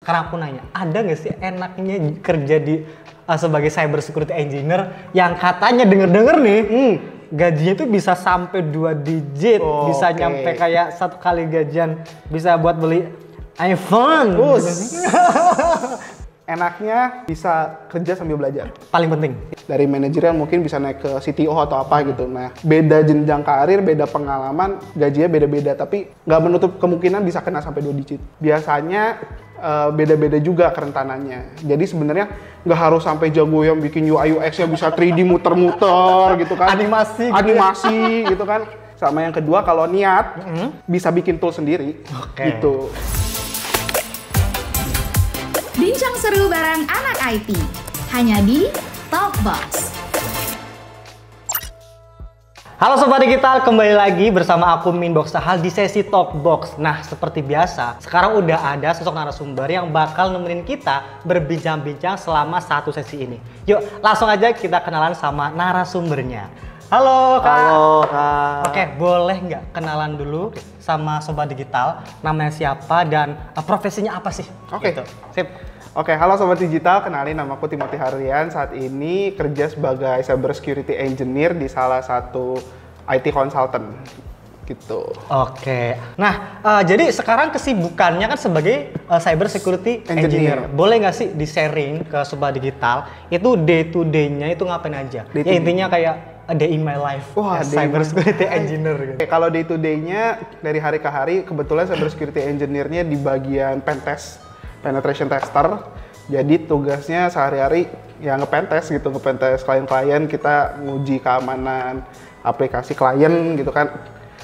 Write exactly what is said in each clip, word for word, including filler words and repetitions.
Sekarang aku nanya, ada nggak sih enaknya kerja di uh, sebagai cyber security engineer yang katanya denger-denger nih, hmm, gajinya tuh bisa sampai dua digit, oh, bisa okay. nyampe kayak satu kali gajian bisa buat beli iPhone. Enaknya bisa kerja sambil belajar. Paling penting. Dari manajerial mungkin bisa naik ke C T O atau apa gitu. Nah, beda jenjang karir, beda pengalaman, gajinya beda-beda. Tapi nggak menutup kemungkinan bisa kena sampai dua digit. Biasanya uh, beda-beda juga kerentanannya. Jadi sebenarnya nggak harus sampai jago yang bikin U I U X-nya bisa tiga D muter-muter gitu kan. Animasi. Animasi gitu, gitu kan. Sama yang kedua kalau niat mm-hmm. bisa bikin tool sendiri. Okay. Gitu. Bincang seru bareng anak I T, hanya di Talkbox. Halo Sobat Digital, kembali lagi bersama aku Min Box Sahal di sesi Talkbox. Nah, seperti biasa, sekarang udah ada sosok narasumber yang bakal nemenin kita berbincang-bincang selama satu sesi ini. Yuk, langsung aja kita kenalan sama narasumbernya. Halo Kak. Halo Kak. Oke, boleh nggak kenalan dulu sama Sobat Digital, namanya siapa dan uh, profesinya apa sih? Oke. Gitu. Sip. Oke, halo Sobat Digital, kenalin nama aku Timothy Harlian. Saat ini kerja sebagai Cyber Security Engineer di salah satu I T consultant. Gitu. Oke. Nah, uh, jadi sekarang kesibukannya kan sebagai uh, Cyber Security Engineer. Engineer. Boleh nggak sih di-sharing ke Sobat Digital, itu day to day-nya itu ngapain aja? Day ya intinya kayak a day in my life, wah, as cyber security engineer gitu. Kalau day to day-nya dari hari ke hari, kebetulan cyber security engineer-nya di bagian pentest, penetration tester. Jadi tugasnya sehari-hari ya ngepentest gitu, ngepentest klien-klien, kita nguji keamanan aplikasi klien gitu kan.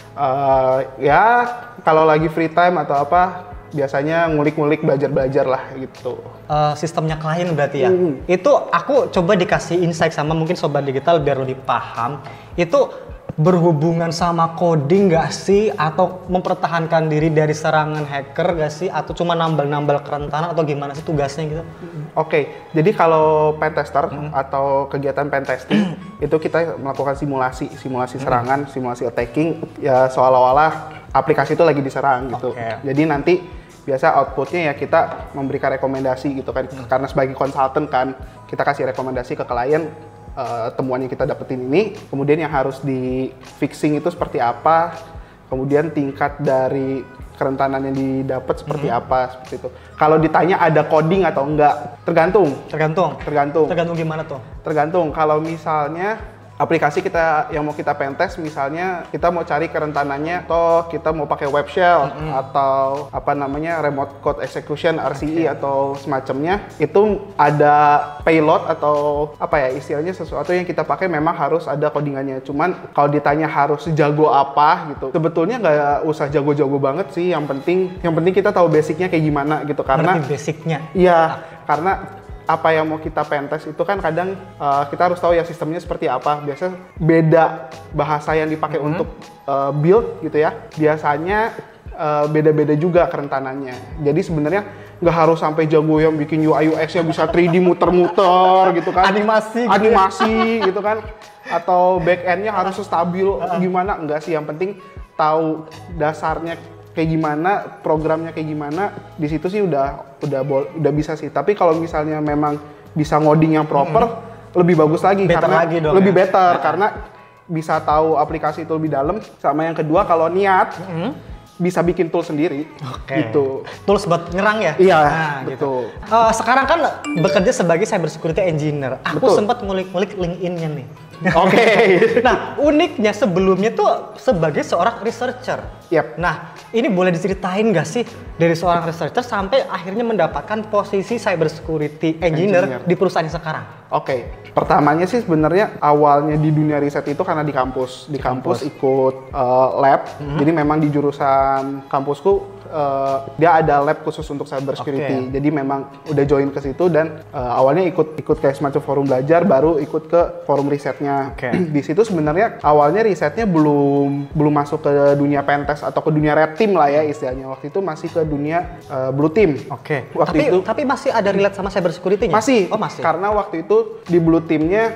Uh, ya kalau lagi free time atau apa, biasanya ngulik-ngulik, belajar-belajar lah gitu. Uh, sistemnya klien berarti ya? Hmm. Itu aku coba dikasih insight sama mungkin Sobat Digital biar lebih paham. Itu berhubungan sama coding nggak sih? Atau mempertahankan diri dari serangan hacker nggak sih? Atau cuma nambal-nambal kerentanan atau gimana sih tugasnya gitu? Oke, okay. Jadi kalau pentester hmm. atau kegiatan pentesting itu kita melakukan simulasi, simulasi hmm. serangan, simulasi attacking, ya seolah-olah aplikasi itu lagi diserang gitu. Okay. Jadi nanti biasa outputnya ya kita memberikan rekomendasi gitu kan, hmm. karena sebagai konsultan kan kita kasih rekomendasi ke klien uh, temuan yang kita dapetin ini, kemudian yang harus di fixing itu seperti apa, kemudian tingkat dari kerentanan yang didapat seperti hmm. apa, seperti itu. Kalau ditanya ada coding atau enggak, tergantung. Tergantung. Tergantung. Tergantung gimana tuh? Tergantung. Kalau misalnya aplikasi kita yang mau kita pentest, misalnya kita mau cari kerentanannya atau kita mau pakai web shell mm-hmm. atau apa namanya remote code execution R C E okay. atau semacamnya, itu ada payload atau apa ya istilahnya sesuatu yang kita pakai memang harus ada codingannya. Cuman kalau ditanya harus jago apa gitu, sebetulnya nggak usah jago-jago banget sih. Yang penting yang penting kita tahu basicnya kayak gimana gitu, karena ngerti basicnya. Iya, ah. karena apa yang mau kita pentest itu kan kadang uh, kita harus tahu ya sistemnya seperti apa. Biasanya beda bahasa yang dipakai mm-hmm. untuk uh, build gitu ya. Biasanya uh, beda-beda juga kerentanannya. Jadi sebenarnya nggak harus sampai jago yang bikin U I U X-nya bisa tiga D muter-muter gitu kan. Animasi. Gitu Animasi ya. gitu kan. Atau back-end-nya harus stabil gimana. Enggak sih, yang penting tahu dasarnya kayak gimana, programnya kayak gimana, di situ sih udah udah udah bisa sih. Tapi kalau misalnya memang bisa ngoding yang proper, hmm. lebih bagus lagi better karena lagi dong, lebih ya? better ya. Karena bisa tahu aplikasi itu lebih dalam. Sama yang kedua kalau niat hmm. bisa bikin tool sendiri. Oke. Gitu. Tools buat nyerang ya? Iya, nah, betul. Gitu. Uh, sekarang kan bekerja sebagai cyber security engineer. Aku sempat ngulik-ngulik LinkedIn-nya nih. Oke. Okay. Nah, uniknya sebelumnya tuh sebagai seorang researcher. Yep. Nah, ini boleh diceritain nggak sih dari seorang researcher sampai akhirnya mendapatkan posisi cyber security engineer, engineer. di perusahaan sekarang? Oke. Okay. Pertamanya sih sebenarnya awalnya di dunia riset itu karena di kampus. Di kampus, kampus ikut uh, lab. Mm-hmm. Jadi memang di jurusan kampusku Uh, dia ada lab khusus untuk cyber security. Okay. Jadi memang udah join ke situ dan uh, awalnya ikut ikut kayak semacam forum belajar, baru ikut ke forum risetnya. Okay. Di situ sebenarnya awalnya risetnya belum belum masuk ke dunia pentest atau ke dunia red team lah ya istilahnya. Waktu itu masih ke dunia uh, blue team. Oke. Okay. Tapi itu, tapi masih ada relate sama cyber security-nya? Masih. Oh, masih. Karena waktu itu di blue team-nya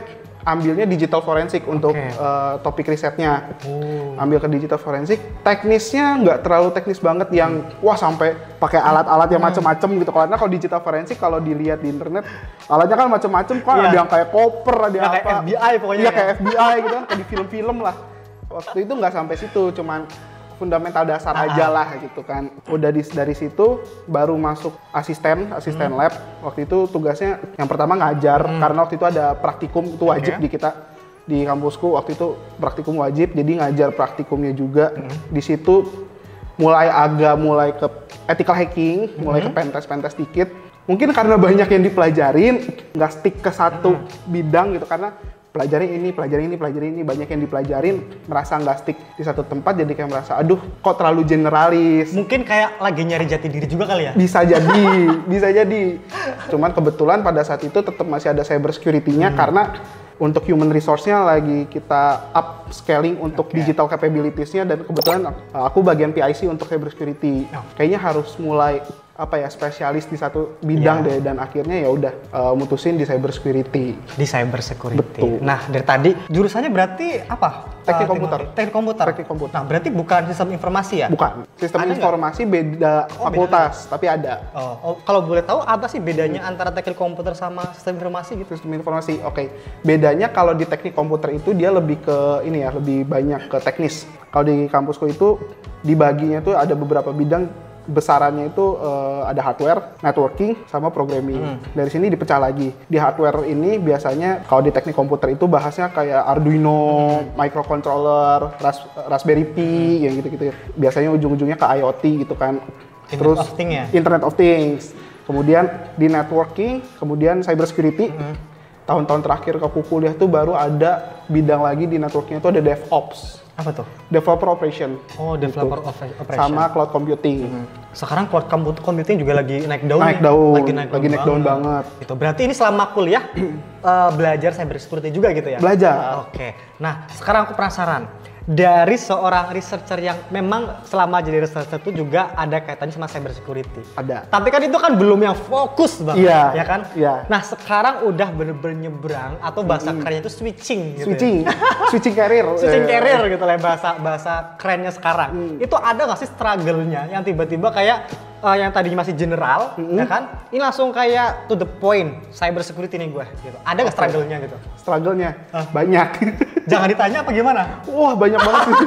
ambilnya digital forensik untuk Okay. uh, topik risetnya. Oh. Ambil ke digital forensik, teknisnya nggak terlalu teknis banget yang wah sampai pakai alat-alat yang macem-macem gitu. Karena kalau digital forensik kalau dilihat di internet, alatnya kan macem-macem kan, Iya. ada yang kayak koper, ada yang Kayak apa. F B I pokoknya Iya ya. kayak F B I gitu kan, kayak di film-film lah. Waktu itu nggak sampai situ, cuman fundamental dasar Ah. aja lah gitu kan. Udah di, dari situ baru masuk asisten, asisten Hmm. lab. Waktu itu tugasnya yang pertama ngajar, karena waktu itu ada praktikum, itu wajib Oke. di kita di kampusku. Waktu itu praktikum wajib, jadi ngajar praktikumnya juga. Hmm. Di situ mulai agak mulai ke ethical hacking, mulai ke pentest-pentest dikit. Mungkin karena banyak yang dipelajarin, nggak stick ke satu bidang gitu, karena pelajarin ini, pelajarin ini, pelajarin ini, banyak yang dipelajarin, merasa nggak stick di satu tempat, jadi kayak merasa, aduh kok terlalu generalis. Mungkin kayak lagi nyari jati diri juga kali ya? Bisa jadi, bisa jadi. Cuman kebetulan pada saat itu tetap masih ada cyber security-nya, karena untuk human resource-nya lagi kita upscaling untuk Oke. digital capabilities-nya, dan kebetulan uh, aku bagian P I C untuk cyber security. Oh. Kayaknya harus mulai apa ya, spesialis di satu bidang Iya. deh, dan akhirnya ya udah uh, mutusin di cyber security. Di cyber security. Betul. Nah, dari tadi jurusannya berarti apa? Teknik Eh, komputer. Teknik komputer. Teknik komputer. Nah, berarti bukan sistem informasi ya? Bukan, sistem Ada nggak? informasi beda Oh, fakultas, tapi ada. Oh, oh, kalau boleh tahu apa sih bedanya antara teknik komputer sama sistem informasi gitu? Sistem informasi, oke. Bedanya kalau di teknik komputer itu dia lebih ke ini ya, lebih banyak ke teknis. Kalau di kampusku itu dibaginya tuh ada beberapa bidang, besarannya itu eh, ada hardware, networking, sama programming. Dari sini dipecah lagi. Di hardware ini biasanya kalau di teknik komputer itu bahasnya kayak Arduino, microcontroller, Ras- Raspberry Pi, yang gitu-gitu. Biasanya ujung-ujungnya ke IoT gitu kan. Internet of Things ya? Internet of Things. Kemudian di networking, kemudian cyber security. Tahun-tahun terakhir ke aku kuliah tuh baru ada bidang lagi di networking itu ada DevOps, Apa tuh? Developer Operation. Oh, developer of operation. Sama cloud computing. Sekarang cloud comput- computing juga lagi naik daun. Naik nih. daun, Lagi naik lagi naik daun banget. Gitu. Berarti ini selama kuliah eh, belajar cyber security juga gitu ya? Belajar. Oke. Nah, sekarang aku penasaran. Dari seorang researcher yang memang selama jadi researcher itu juga ada kaitannya sama cyber security. Ada. Tapi kan itu kan belum yang fokus banget, Iya, ya kan? iya. Nah, sekarang udah bener-bener nyebrang atau bahasa kerennya itu switching gitu. Switching, Ya? switching career. Switching Eh, career gitu lah bahasa bahasa kerennya sekarang. Itu ada nggak sih struggle-nya yang tiba-tiba kayak eh, yang tadinya masih general, ya kan? Ini langsung kayak to the point, cyber security nih gue gitu. Ada nggak struggle-nya gitu? Struggle-nya Ah. banyak. Jangan ditanya apa gimana? Wah, banyak banget sih.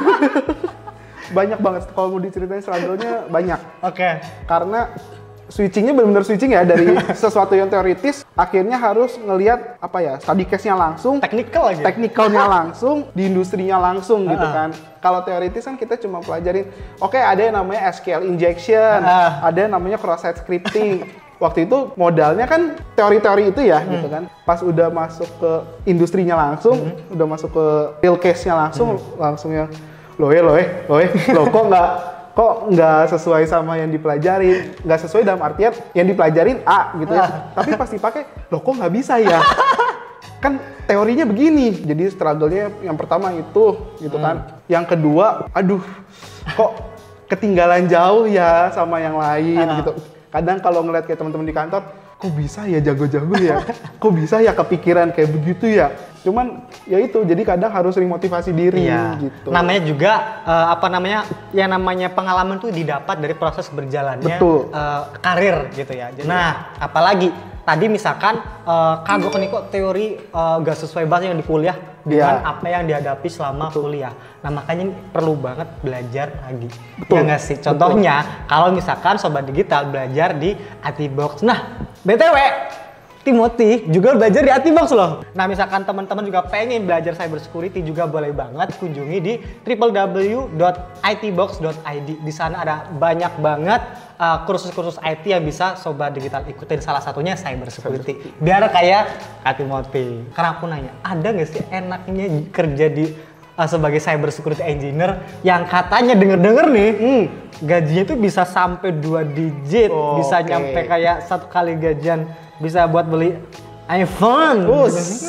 Banyak banget. Kalau mau diceritain struggle-nya banyak. Oke. Karena switchingnya benar-benar switching ya, dari sesuatu yang teoritis akhirnya harus ngelihat apa ya, study case-nya langsung, Technical lagi. teknikalnya langsung, di industrinya langsung gitu Ah. kan. Kalau teoritis kan kita cuma pelajarin, oke ada yang namanya S Q L injection, Ah. ada yang namanya cross-site scripting. Waktu itu modalnya kan teori-teori itu ya gitu kan. Pas udah masuk ke industrinya langsung, udah masuk ke real case-nya langsung, langsung yang loh eh, loh eh, loh eh, loh kok nggak kok nggak sesuai sama yang dipelajarin, nggak sesuai dalam artian yang dipelajarin A gitu ya, tapi pas dipakai, loh kok nggak bisa ya? Kan teorinya begini, jadi struggle-nya yang pertama itu gitu kan. Yang kedua, aduh kok ketinggalan jauh ya sama yang lain Ah. gitu. Kadang kalau ngeliat kayak teman-teman di kantor, kok bisa ya jago-jago ya? Kok bisa ya kepikiran kayak begitu ya? Cuman ya itu, jadi kadang harus sering motivasi diri Iya. gitu. Namanya juga eh, apa namanya? Yang namanya pengalaman tuh didapat dari proses berjalannya Betul. eh, karir gitu ya. Nah, apalagi tadi misalkan eh, kagok nih kok teori eh, gak sesuai banget yang di kuliah dengan Iya. apa yang dihadapi selama kuliah. Nah, makanya ini perlu banget belajar lagi. Betul. Ya nggak sih? Contohnya kalau misalkan sobat digital belajar di I T Box. Nah, B T W Timothy juga belajar di I T Box loh. Nah, misalkan teman-teman juga pengen belajar cyber security juga boleh banget kunjungi di w w w dot i t box dot i d. Di sana ada banyak banget uh, kursus-kursus I T yang bisa sobat digital ikutin. Salah satunya cyber security. Biar kayak Kak Timothy. Karena aku nanya, ada nggak sih enaknya kerja di uh, sebagai cyber security engineer yang katanya denger-denger nih, hmm, gajinya itu bisa sampai dua digit, Oh, bisa oke. nyampe kayak satu kali gajian bisa buat beli iPhone. Us.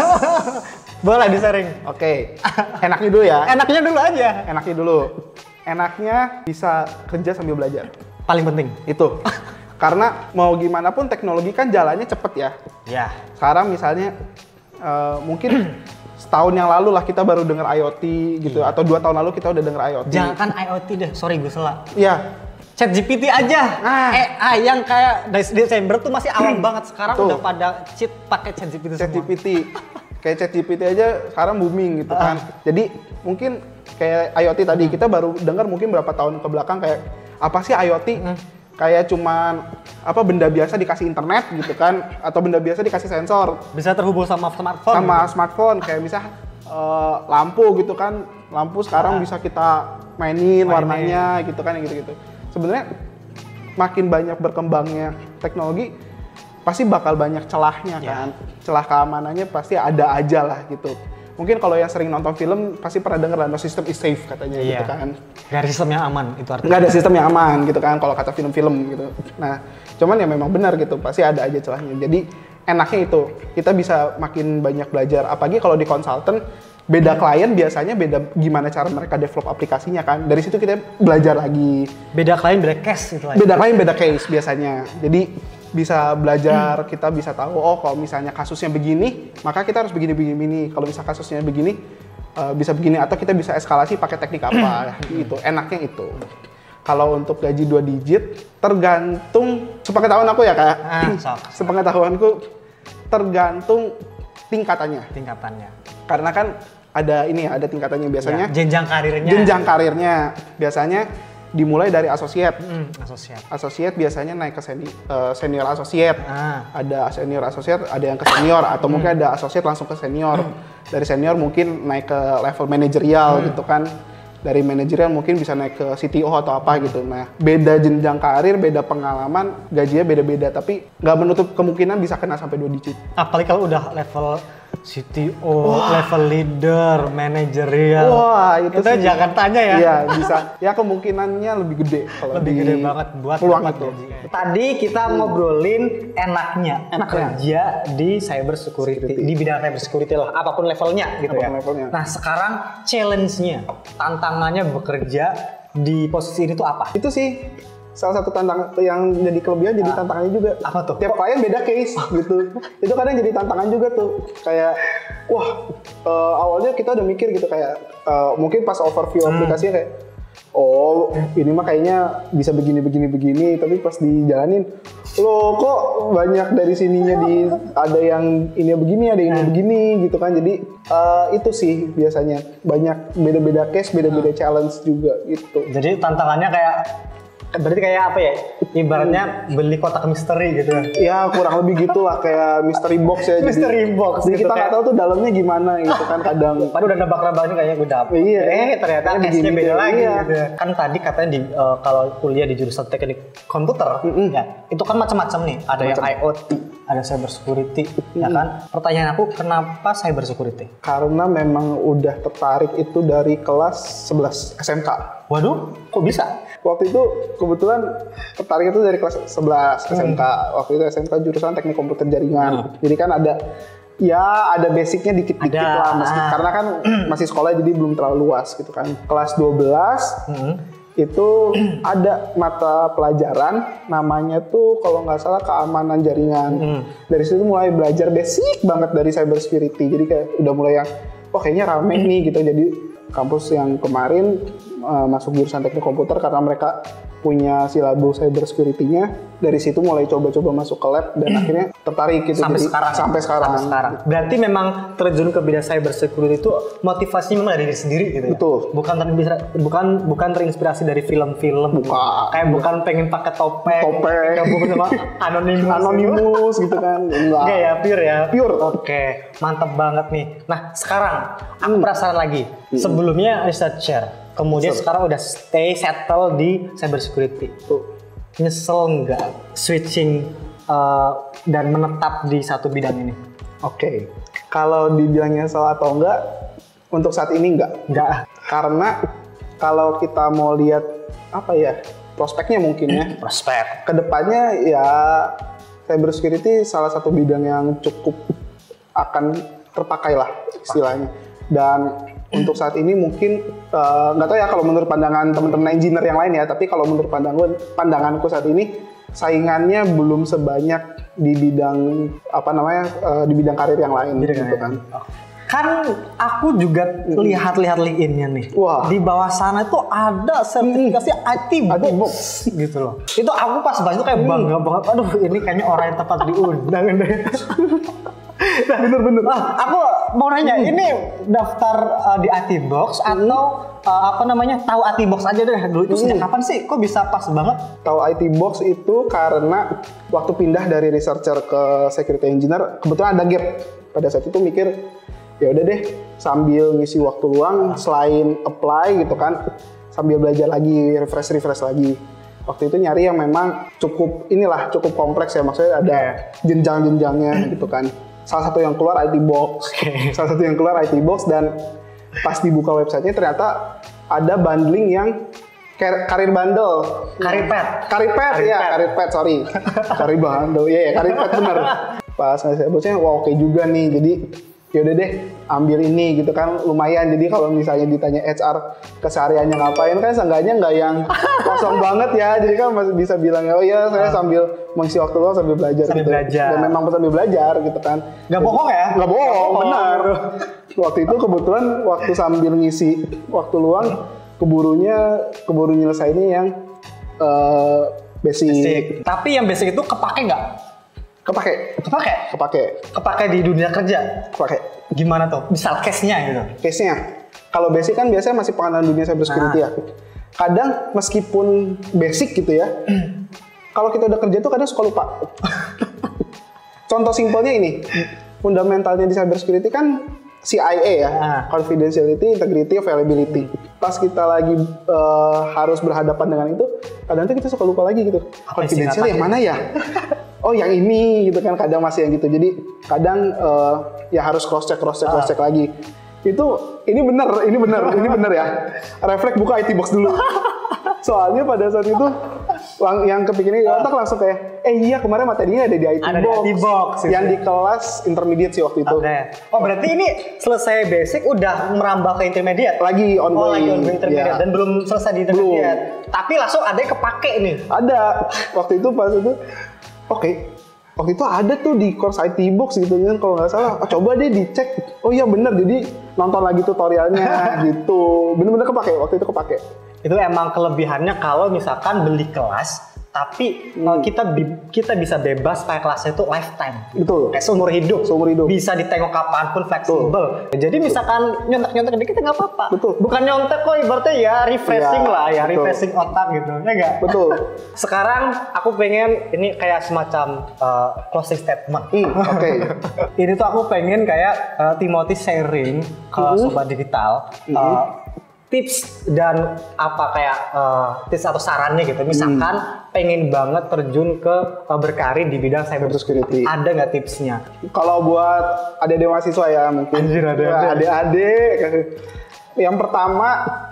Boleh di-sharing. Oke, enaknya dulu ya. Enaknya dulu aja. Enaknya dulu. Enaknya bisa kerja sambil belajar. Paling penting. Itu. Karena mau gimana pun teknologi kan jalannya cepet ya. Ya. Sekarang misalnya uh, mungkin setahun yang lalu lah kita baru dengar IoT gitu, iya. atau dua tahun lalu kita udah dengar IoT. Jangan kan IoT deh, sorry gue salah. Iya. ChatGPT aja, ah. A I yang kayak dari Desember tuh masih awal banget, sekarang tuh. Udah pada cheat pakai ChatGPT semua. ChatGPT, kayak ChatGPT aja sekarang booming gitu kan. Uh. Jadi mungkin kayak IoT tadi hmm. kita baru dengar mungkin berapa tahun ke belakang kayak apa sih IoT? Hmm. Kayak cuman apa benda biasa dikasih internet gitu kan, atau benda biasa dikasih sensor. Bisa terhubung sama smartphone. Sama gitu. Smartphone kayak misal uh, lampu gitu kan, lampu sekarang uh. bisa kita mainin, mainin warnanya gitu kan, gitu-gitu. Sebenarnya makin banyak berkembangnya teknologi pasti bakal banyak celahnya kan, yeah. celah keamanannya pasti ada aja lah gitu. Mungkin kalau yang sering nonton film pasti pernah dengar lah no system is safe katanya yeah. gitu kan. Gak ada sistem yang aman itu artinya. Gak ada sistem yang aman gitu kan kalau kata film-film gitu. Nah cuman ya memang benar gitu, pasti ada aja celahnya. Jadi enaknya itu kita bisa makin banyak belajar, apalagi kalau di konsultan. Beda klien biasanya beda gimana cara mereka develop aplikasinya kan. Dari situ kita belajar lagi. Beda klien beda case gitu lah. Beda klien beda case biasanya. Jadi bisa belajar, hmm. kita bisa tahu oh kalau misalnya kasusnya begini, maka kita harus begini-begini. Kalau misalnya kasusnya begini, uh, bisa begini atau kita bisa eskalasi pakai teknik apa gitu. Enaknya itu. Kalau untuk gaji dua digit tergantung sepengetahuan aku ya Kak. Ah, so. Sepengetahuanku tergantung tingkatannya. Tingkatannya. Karena kan ada ini ada tingkatannya biasanya. Ya, jenjang karirnya. Jenjang karirnya biasanya dimulai dari asosiat. Mm, asosiat. Asosiat biasanya naik ke seni, uh, senior asosiat. Ah. Ada senior asosiat, ada yang ke senior atau mm. mungkin ada asosiat langsung ke senior. Mm. Dari senior mungkin naik ke level manajerial mm. gitu kan. Dari manajerial mungkin bisa naik ke C T O atau apa gitu. Nah, beda jenjang karir, beda pengalaman, gajinya beda-beda. Tapi nggak menutup kemungkinan bisa kena sampai dua digit. Apalagi kalau udah level C T O, wah. level leader, manajerial. Wah, itu kita sih, jangan tanya ya. Iya, bisa. Ya kemungkinannya lebih gede kalau lebih di gede banget buat peluang itu. Gaji. Tadi kita hmm. ngobrolin enaknya, enaknya kerja di cyber security, security, di bidang cyber security lah, apapun levelnya gitu apapun ya. Levelnya. Nah, sekarang challenge-nya, tantangannya bekerja di posisi ini tuh apa? Itu sih salah satu tantangan yang jadi kelebihan jadi tantangannya juga. Apa tuh? Tiap klien beda case gitu. Itu kadang jadi tantangan juga tuh. Kayak wah uh, awalnya kita udah mikir gitu kayak uh, mungkin pas overview hmm. aplikasinya kayak oh ini mah kayaknya bisa begini begini begini, tapi pas dijalanin loh kok banyak dari sininya di ada yang ini begini ada yang ini begini gitu kan. Jadi uh, itu sih biasanya banyak beda-beda case, beda-beda challenge juga gitu. Jadi tantangannya kayak berarti kayak apa ya? Ibaratnya beli kotak misteri gitu. Ya kurang lebih gitulah kayak mystery box ya. Mystery box. Jadi gitu, kita nggak tahu tuh dalamnya gimana gitu kan kadang. Padahal udah nebak-nebaknya kayaknya gue dapet. Iya. Eh ternyata case-nya beda lagi. Iya. Gitu. Kan tadi katanya di uh, kalau kuliah di jurusan teknik komputer, mm-hmm. ya itu kan macam-macam nih. Ada macam. Yang IoT, ada cyber security, mm-hmm. ya kan? Pertanyaan aku kenapa cyber security? Karena memang udah tertarik itu dari kelas sebelas S M K. Waduh, kok bisa? Waktu itu kebetulan tertarik itu dari kelas sebelas S M K. Hmm. Waktu itu S M K jurusan teknik komputer jaringan. Hmm. Jadi kan ada ya ada basicnya dikit-dikit ada. Lah meski, ah. karena kan masih sekolah jadi belum terlalu luas gitu kan. Kelas dua belas hmm. itu ada mata pelajaran namanya tuh kalau nggak salah keamanan jaringan. Hmm. Dari situ mulai belajar basic banget dari cyber security. Jadi kayak udah mulai yang oh kayaknya rame hmm. nih gitu. Jadi kampus yang kemarin uh, masuk jurusan teknik komputer karena mereka punya silabus cyber security-nya. Dari situ mulai coba-coba masuk ke lab dan akhirnya tertarik gitu. Sampai Jadi, sekarang. Sampai sekarang. Sampai sekarang. Berarti memang terjun ke bidang cyber security itu motivasinya memang dari diri sendiri gitu ya? Betul. Bukan terinspirasi, bukan bukan terinspirasi dari film-film. Bukan. Gitu. Kayak bukan pengen pakai topeng. Topeng. Gabung sama Anonymous. Anonymous gitu kan. Enggak. Enggak ya, pure ya? Pure. Oke, mantap banget nih. Nah, sekarang aku hmm. penasaran lagi. Hmm. Sebelumnya researcher. Kemudian Nyesel. Sekarang udah stay settle di cyber security. Tuh. Nyesel nggak switching uh, dan menetap di satu bidang ini? Oke. Okay. Kalau dibilang nyesel atau enggak, untuk saat ini enggak. Enggak. Karena kalau kita mau lihat apa ya, prospeknya mungkin ya. Prospek. Kedepannya ya cyber security salah satu bidang yang cukup akan terpakai lah istilahnya. Dan untuk saat ini mungkin nggak uh, tahu ya kalau menurut pandangan teman-teman engineer yang lain ya, tapi kalau menurut pandangan pandanganku saat ini saingannya belum sebanyak di bidang apa namanya uh, di bidang karir yang lain Jadi gitu kan. Kan aku juga hmm. lihat-lihat LinkedIn-nya nih. Wah. Di bawah sana itu ada sertifikasi hmm. I T Box gitu loh. Itu aku pas bahas itu kayak bangga hmm. banget. Aduh, ini kayaknya orang yang tepat diundang deh. Nah, bener-bener. Ah, aku mau nanya, hmm. ini daftar uh, di I T Box hmm. atau uh, apa namanya tahu I T Box aja deh dulu. Itu hmm. sejak kapan sih? Kok bisa pas banget? Tahu I T Box itu karena waktu pindah dari researcher ke security engineer, kebetulan ada gap. Pada saat itu mikir, ya udah deh, sambil ngisi waktu luang, selain apply gitu kan, sambil belajar lagi, refresh refresh lagi. Waktu itu nyari yang memang cukup inilah cukup kompleks ya, maksudnya ada jenjang-jenjangnya gitu kan. Salah satu yang keluar I T Box, salah satu yang keluar I T Box, dan pas dibuka websitenya ternyata ada bundling yang karir bundle, karir pet, karir pet ya, karir pet, sorry, karir bundle, ya, yeah, karir pet bener. Pas saya bosnya, wah oke juga nih, jadi yaudah deh ambil ini gitu kan, lumayan. Jadi kalau misalnya ditanya H R kesehariannya ngapain kan seenggaknya nggak yang kosong banget ya, jadi kan masih bisa bilang oh ya saya sambil mengisi waktu luang sambil belajar sambil gitu. belajar. Dan memang sambil belajar gitu kan, nggak bohong ya, nggak bohong, benar. Waktu itu kebetulan waktu sambil ngisi waktu luang keburunya keburu nyelesainnya yang uh, basic. basic tapi yang basic itu kepake nggak? Kepake, kepake, kepake, kepake di dunia kerja. Kepake. Gimana tuh? Misal case-nya gitu. Case-nya, kalau basic kan biasanya masih pengenalan dunia cyber security nah. ya. Kadang meskipun basic gitu ya, kalau kita udah kerja tuh kadang suka lupa. Contoh simpelnya ini, fundamentalnya di cyber security kan C I A ya, nah. confidentiality, integrity, availability. Pas kita lagi uh, harus berhadapan dengan itu, kadang tuh kita suka lupa lagi gitu. Confidential yang mana ya? Oh yang ini gitu kan, kadang masih yang gitu. Jadi kadang uh, ya harus cross check, cross check, cross check ah. lagi. Itu ini bener, ini bener, ini bener ya. Refleks buka I T Box dulu. Soalnya pada saat itu yang kepikiran di otak langsung kayak, eh iya kemarin materinya ada di I T ada Box. Di I T Box yang di kelas intermediate sih waktu itu. Okay. Oh berarti ini selesai basic udah merambah ke intermediate? Lagi ongoing. Oh lagi ongoing intermediate ya. Dan belum selesai di intermediate. Belum. Tapi langsung ada yang kepake nih? Ada. Waktu itu pas itu, oke. Okay. Waktu itu ada tuh di course I T Box gitu kan, kalau nggak salah. Oh, coba deh dicek. Oh iya bener, jadi nonton lagi tutorialnya gitu. Bener-bener kepake, waktu itu kepake. Itu emang kelebihannya kalau misalkan beli kelas, tapi hmm. kita kita bisa bebas pakai kelasnya itu lifetime. Betul. Kayak seumur hidup. Seumur hidup. Bisa ditengok kapanpun, fleksibel. Jadi misalkan nyontek-nyontek dikit nggak apa-apa. Betul. Bukan nyontek kok, ibaratnya ya refreshing ya, lah, ya betul. Refreshing otak gitu, ya nggak? Betul. Sekarang aku pengen ini kayak semacam uh, closing statement. Hmm, Oke. Okay. Ini tuh aku pengen kayak uh, Timothy sharing ke uh-huh. Sobat Digital. Uh, uh-huh. Tips dan apa kayak uh, tips atau sarannya gitu, misalkan hmm. pengen banget terjun ke uh, berkarir di bidang cyber security, ada nggak tipsnya? Kalau buat adik-adik mahasiswa ya mungkin, Anjir, adik-adik. adik-adik, yang pertama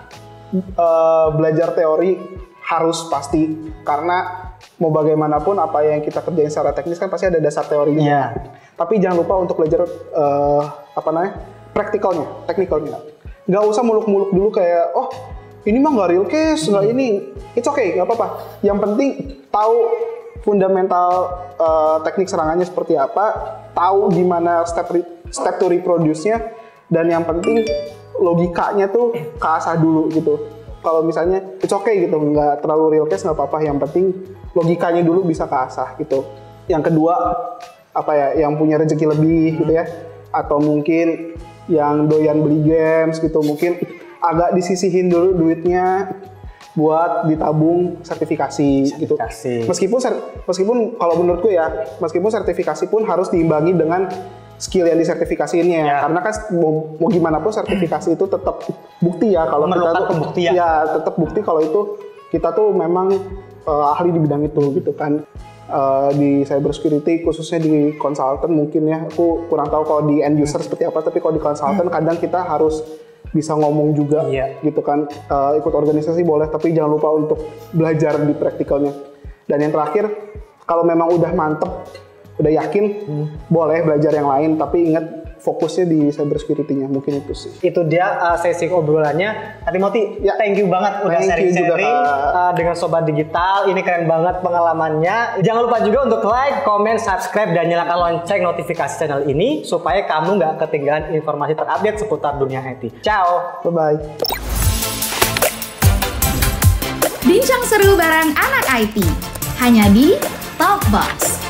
uh, belajar teori harus pasti, karena mau bagaimanapun apa yang kita kerjain secara teknis kan pasti ada dasar teorinya. Yeah. Tapi jangan lupa untuk belajar uh, apa namanya praktikalnya, teknikalnya. Nggak usah muluk-muluk dulu kayak, oh ini mah nggak real case, nggak hmm. ini. It's okay, nggak apa-apa. Yang penting tahu fundamental uh, teknik serangannya seperti apa, tahu gimana step step to reproduce-nya, dan yang penting logikanya tuh keasah dulu gitu. Kalau misalnya it's okay gitu, nggak terlalu real case nggak apa-apa. Yang penting logikanya dulu bisa keasah gitu. Yang kedua apa ya, yang punya rezeki lebih hmm. gitu ya, atau mungkin yang doyan beli games gitu, mungkin agak disisihin dulu duitnya buat ditabung sertifikasi, sertifikasi. gitu. Meskipun meskipun kalau menurutku ya, meskipun sertifikasi pun harus diimbangi dengan skill yang disertifikasiinnya, ya. Karena kan mau, mau gimana pun sertifikasi itu tetap bukti ya, kalau kita tuh pembuktian. Ya tetap bukti kalau itu kita tuh memang uh, ahli di bidang itu gitu kan. Uh, di cyber security khususnya di konsultan mungkin ya, aku kurang tahu kalau di end user seperti apa, tapi kalau di konsultan kadang kita harus bisa ngomong juga iya. gitu kan, uh, ikut organisasi boleh, tapi jangan lupa untuk belajar di praktikalnya. Dan yang terakhir, kalau memang udah mantep, udah yakin, hmm. boleh belajar yang lain, tapi ingat fokusnya di cyber security-nya, mungkin itu sih. Itu dia uh, sesi obrolannya. Kak Timothy, Ya. thank you banget udah Thank you juga, sharing-sharing Kak. uh, dengan Sobat Digital. Ini keren banget pengalamannya. Jangan lupa juga untuk like, comment, subscribe, dan nyalakan lonceng notifikasi channel ini supaya kamu nggak ketinggalan informasi terupdate seputar dunia I T. Ciao! Bye-bye. Bincang seru bareng anak I T, hanya di Talkbox.